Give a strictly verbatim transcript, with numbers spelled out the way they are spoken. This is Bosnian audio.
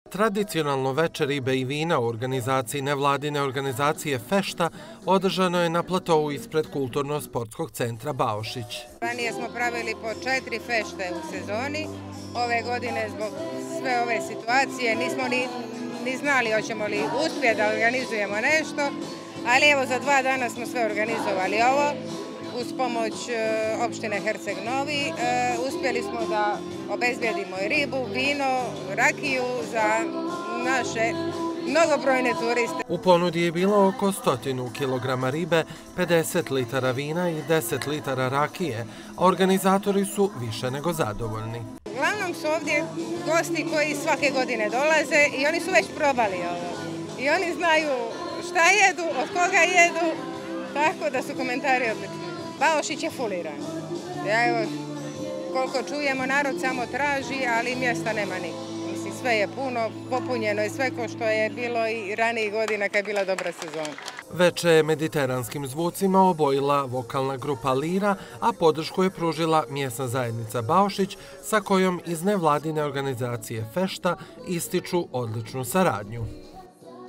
Tradicionalno veče ribe i vina u organizaciji nevladine organizacije Fešta održano je na platovu ispred Kulturno-sportskog centra Baošić. Ranije smo pravili po četiri fešte u sezoni. Ove godine zbog sve ove situacije nismo ni, ni znali hoćemo li uspjeti da organizujemo nešto, ali evo za dva dana smo sve organizovali ovo. Uz pomoć opštine Herceg Novi uspjeli smo da obezbijedimo i ribu, vino, rakiju za naše mnogobrojne turiste. U ponudi je bilo oko stotinu kilograma ribe, pedeset litara vina i deset litara rakije, a organizatori su više nego zadovoljni. Uglavnom su ovdje gosti koji svake godine dolaze i oni su već probali ovo. I oni znaju šta jedu, od koga jedu, tako da su komentari odlični. Baošić je fuliran. Ja, evo, koliko čujemo, narod samo traži, ali mjesta nema ni. Mislim, sve je puno, popunjeno je sve ko što je bilo i ranijih godina kad je bila dobra sezona. Veče je mediteranskim zvucima obojila vokalna grupa Lira, a podršku je pružila mjesna zajednica Baošić, sa kojom iz nevladine organizacije Fešta ističu odličnu saradnju.